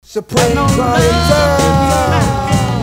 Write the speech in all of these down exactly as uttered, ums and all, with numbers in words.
Supreme Clientele.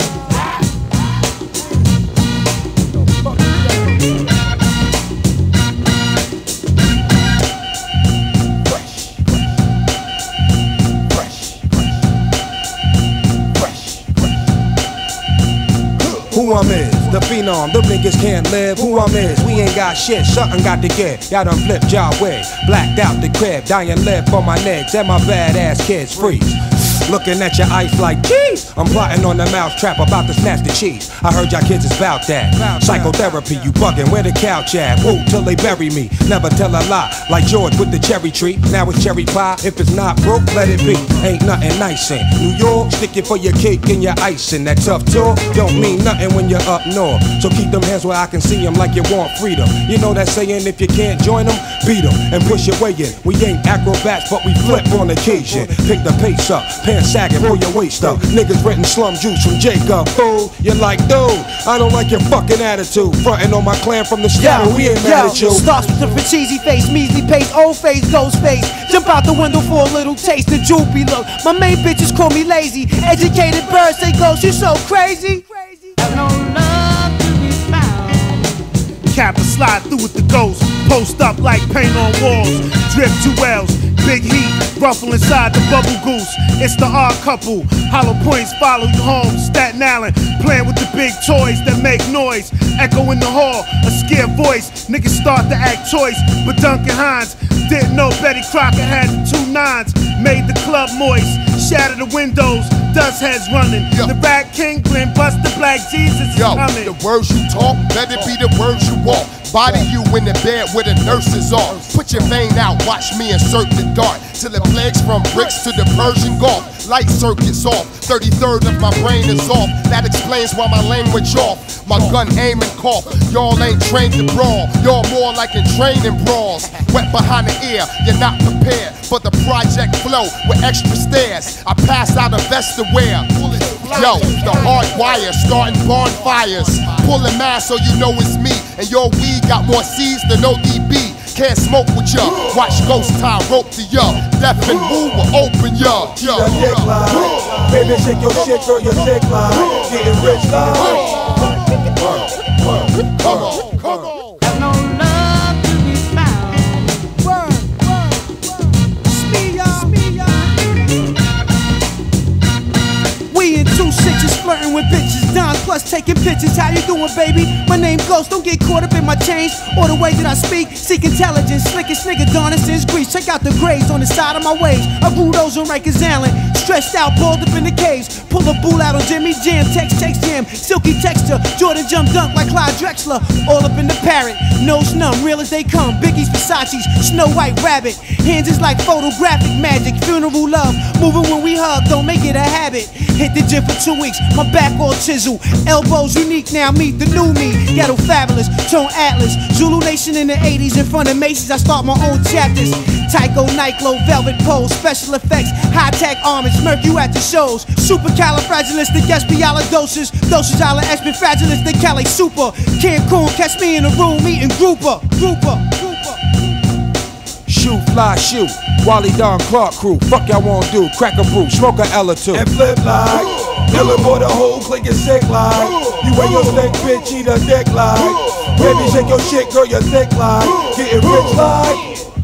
Who I'm is, the phenom, them niggas can't live. Who I'm is, we ain't got shit, something got to get. Y'all done flipped y'all way, blacked out the crib, dying live for my legs and my badass kids freeze. Looking at your ice like, geez, I'm plotting on the mouse trap about to snatch the cheese. I heard y'all kids is bout that. Psychotherapy, you bugging, where the couch at? Woo, till they bury me. Never tell a lie, like George with the cherry tree. Now it's cherry pie, if it's not broke, let it be. Ain't nothing nice in New York, stick it for your cake and your icing. That tough talk don't mean nothing when you're up north. So keep them hands where I can see them like you want freedom. You know that saying, if you can't join them, beat them and push your way in. We ain't acrobats, but we flip on occasion. Pick the pace up, pants sagging, pull your waist up. Niggas renting slum juice from Jacob. Fool, you're like, dude, I don't like your fucking attitude. Frontin' on my clan from the start, we ain't mad at you. Starts with the cheesy face, measly pace, old face, ghost face. Jump out the window for a little taste, the droopy look. My main bitches call me lazy. Educated birds say, ghost, you so crazy. Have no love to be found. Kappa slide through with the ghost, post up like paint on walls. Drip jewels, big heat, ruffle inside the bubble goose. It's the odd couple, hollow points follow you home. Staten Island, playing with the big toys that make noise. Echo in the hall, a scared voice. Niggas start to act choice, but Duncan Hines didn't know Betty Crocker had the two nines. Made the club moist, shattered the windows, dust heads running. Yo. The Rat King Glen, bust the Black Jesus is Yo, coming. The words you talk, let it be the words you walk. Body you in the bed where the nurses are. Put your vein out, watch me insert the dart. Till it plagues from bricks to the Persian Gulf. Light circuits off, thirty-third of my brain is off. That explains why my language off. My gun aim and cough. Y'all ain't trained to brawl. Y'all more like in training brawls. Wet behind the ear, you're not prepared for the project flow with extra stairs. I pass out a vest to wear. Yo, the hard wire starting bonfires. Pulling mass so you know it's me. And your weed got more C's than O D B. Can't smoke with ya. Watch ghost tie rope to ya. Deaf and move will open ya. Yo, dick line. Baby, shake your shit, girl, your dick line. Getting rich line. Come on, come on. Have no love to be found. Word, word, word. Smee y'all, smee y'all. We in two sixes flirting with bitches. Don plus taking pictures. How you doing, baby? My name Ghost. Don't get caught up in my change or the way that I speak. Seek intelligence, slickest nigga Donna since Greece. Check out the grades on the side of my waves. I grew those on Rikers Island. Stretched out, balled up in the caves. Pull a bull out on Jimmy Jam. Text, text jam. Silky texture. Jordan jump dunk like Clyde Drexler. All up in the parrot. Nose numb, real as they come. Biggie's, Versace's, Snow White Rabbit. Hands is like photographic magic. Funeral love. Moving when we hug, don't make it a habit. Hit the gym for two weeks. My back all chisel. Elbows unique now. Meet the new me. Ghetto fabulous. Tone Atlas. Zulu Nation in the eighties. In front of Macy's, I start my own chapters. Tycho, Nyclo, Velvet Pole, special effects, high-tech armors, murk you at the shows. Supercalifragilisticexpialidocious, dosage ala expenfragilistic Cali super. Cancun, catch me in a room eating grouper, grouper, grouper. Shoot, fly, shoot. Wally Don Clark crew. Fuck y'all wanna do? Crack a brew, smoke a L or two. And flip like. Illin' boy, the whole clique is sick like. You wear your stank bitch, eat a dick like. Baby, shake your shit, girl, your thick like. Getting rich like.